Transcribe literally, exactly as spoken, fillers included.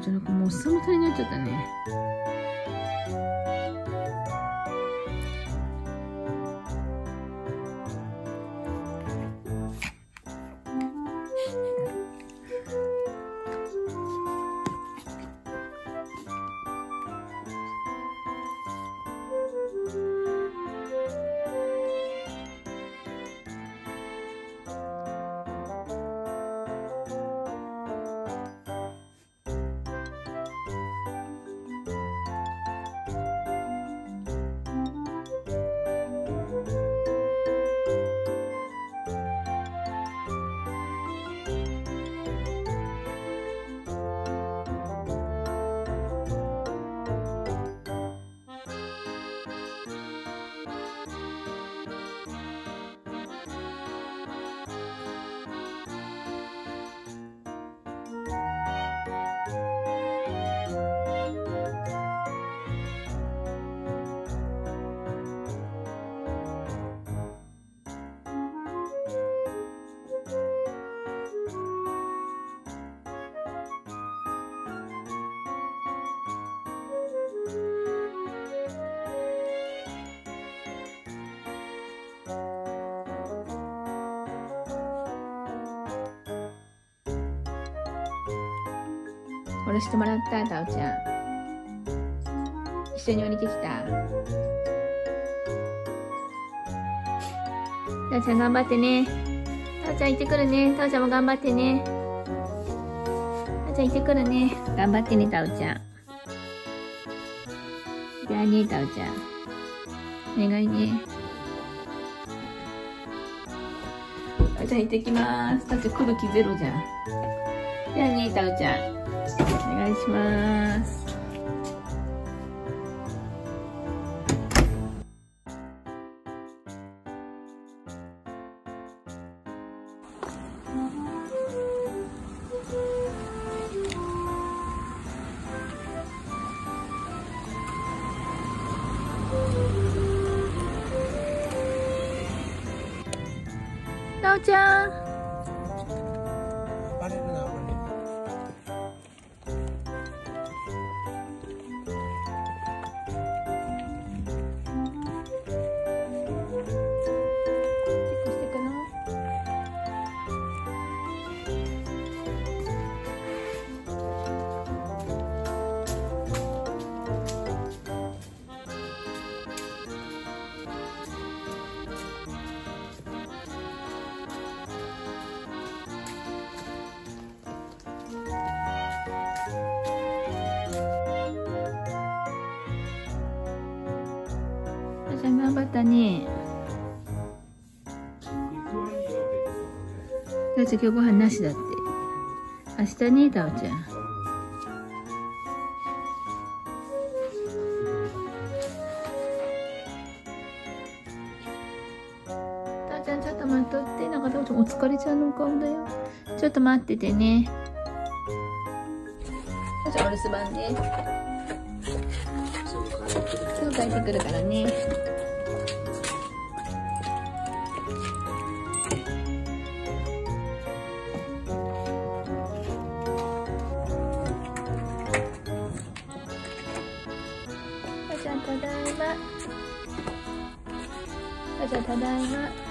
ちゃんなんかもう寒さになっちゃったね。下ろしてもらった、たおちゃん。一緒に降りてきた。たおちゃん頑張ってね。たおちゃん行ってくるね。たおちゃんも頑張ってね。たおちゃん行ってくるね。頑張ってね、たおちゃん。じゃあね、たおちゃん。お願いね。たおちゃん行ってきまーす。たおちゃん来る気ゼロじゃん。じゃあね、たおちゃん。お願いします。なおちゃん。たおちゃん頑張ったね。たおちゃん今日ご飯なしだって。明日ね、たおちゃん。たおちゃんちょっと待っとって。なんかたおちゃんお疲れちゃんのお顔だよ。ちょっと待っててね。たおちゃんお留守番ね。すぐ帰ってくるからね。ただいま。ただいま。